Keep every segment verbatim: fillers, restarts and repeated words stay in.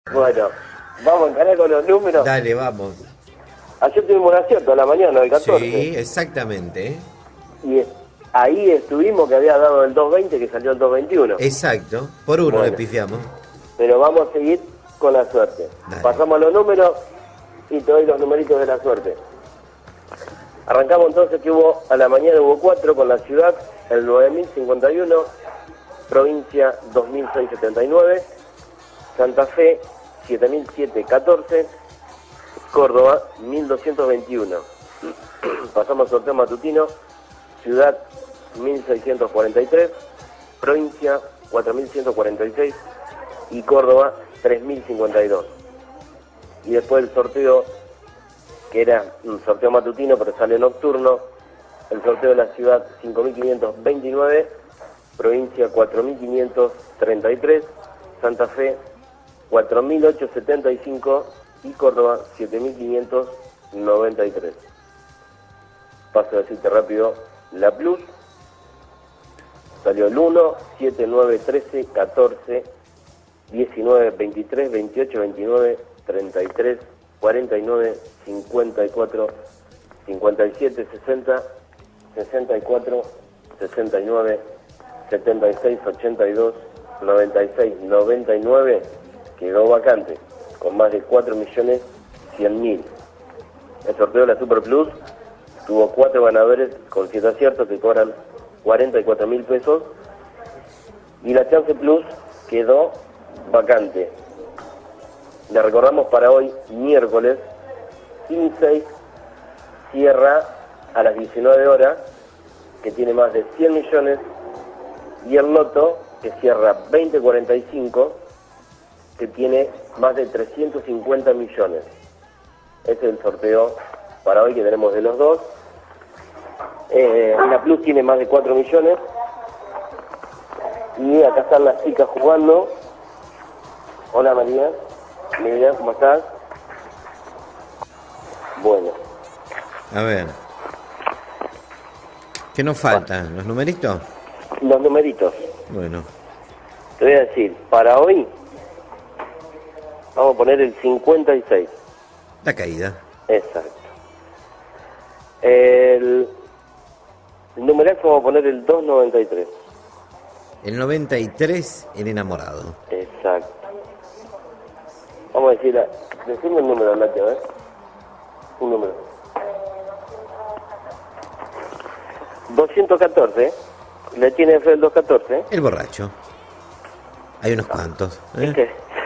Bueno, vamos a encarar con los números. Dale, vamos. Ayer tuvimos un acierto a la mañana, el catorce. Sí, exactamente. Y ahí estuvimos que había dado el dos veinte, que salió el dos veintiuno. Exacto, por uno Bueno. le pifiamos. Pero vamos a seguir con la suerte. Dale. Pasamos a los números y te doy los numeritos de la suerte. Arrancamos entonces que hubo, a la mañana hubo cuatro con la ciudad, el nueve mil cincuenta y uno, provincia dos mil seiscientos setenta y nueve, Santa Fe siete mil setecientos catorce, Córdoba mil doscientos veintiuno. Pasamos al sorteo matutino, ciudad mil seiscientos cuarenta y tres, provincia cuatro mil ciento cuarenta y seis y Córdoba tres mil cincuenta y dos. Y después el sorteo, que era un sorteo matutino pero sale nocturno, el sorteo de la ciudad cinco mil quinientos veintinueve, provincia cuatro mil quinientos treinta y tres, Santa Fe cuatro mil ochocientos setenta y cinco y Córdoba siete mil quinientos noventa y tres. Paso a decirte rápido la plus. Salió el uno, siete, nueve, trece, catorce, diecinueve, veintitrés, veintiocho, veintinueve, treinta y tres, cuarenta y nueve, cincuenta y cuatro, cincuenta y siete, sesenta, sesenta y cuatro, sesenta y nueve, setenta y seis, ochenta y dos, noventa y seis, noventa y nueve. Quedó vacante, con más de cuatro millones cien mil. El sorteo de la Super Plus tuvo cuatro ganadores con siete aciertos que cobran cuarenta y cuatro mil pesos. Y la Chance Plus quedó vacante. Le recordamos para hoy, miércoles, quince, cierra a las diecinueve horas, que tiene más de cien millones, y el loto, que cierra veinte cuarenta y cinco, que tiene más de trescientos cincuenta millones. Ese es el sorteo para hoy que tenemos de los dos. Eh, la Plus tiene más de cuatro millones. Y acá están las chicas jugando. Hola María. María, ¿cómo estás? Bueno. A ver. ¿Qué nos faltan? ¿Los numeritos? Los numeritos. Bueno. Te voy a decir, para hoy vamos a poner el cincuenta y seis. La caída. Exacto. El, el numerazo vamos a poner el doscientos noventa y tres. El noventa y tres, el enamorado. Exacto. Vamos a decir, decime el número, Nati, a ver. Un número. doscientos catorce. ¿Le tiene fe el doscientos catorce? El borracho. Hay unos cuantos. ¿eh? ¿Viste?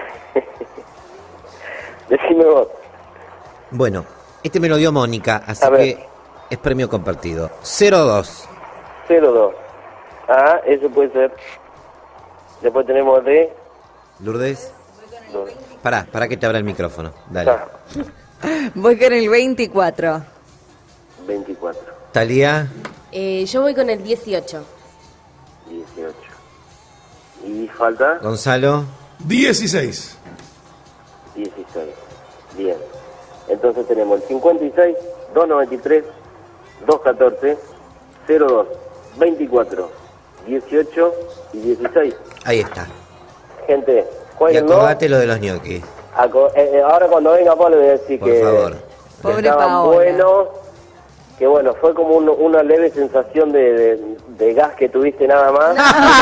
Decime vos. Bueno, este me lo dio Mónica, así A ver. que es premio compartido. cero dos. cero dos. Ah, eso puede ser. Después tenemos de... Lourdes, dos. pará, pará que te abra el micrófono. Dale. Ah, Voy con el veinticuatro. veinticuatro. Talía, Eh, yo voy con el dieciocho. dieciocho. Y falta Gonzalo, dieciséis. dieciséis. Bien. Entonces tenemos el cincuenta y seis, doscientos noventa y tres, doscientos catorce, cero dos, veinticuatro, dieciocho y dieciséis. ahí está. Gente, Y jueguenlo. acordate lo de los ñoquis, Aco- eh, eh, ahora cuando venga Pablo le voy a decir por que favor. que Pobre estaban Paola. buenos, que bueno, fue como un- una leve sensación de, de, de gas que tuviste nada más.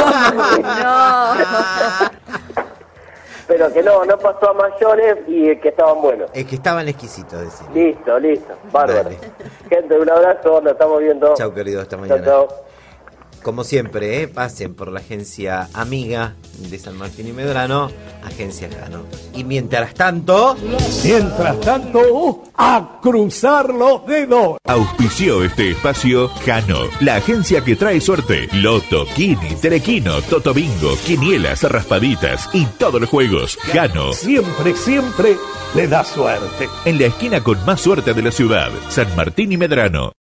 No. Pero que no, no pasó a mayores y eh, que estaban buenos. Es que estaban exquisitos, decir. Listo, listo, bárbaro. Dale. Gente, un abrazo, nos estamos viendo. Chau, querido, hasta Chau, mañana. chau. Como siempre, ¿eh? Pasen por la agencia amiga de San Martín y Medrano, Agencia Jano. Y mientras tanto... Mientras tanto, a cruzar los dedos. Auspició este espacio Jano, la agencia que trae suerte. Loto, Kini, Telequino, Toto Bingo, Quinielas, Raspaditas y todos los juegos. Jano, Siempre, siempre le da suerte. en la esquina con más suerte de la ciudad. San Martín y Medrano.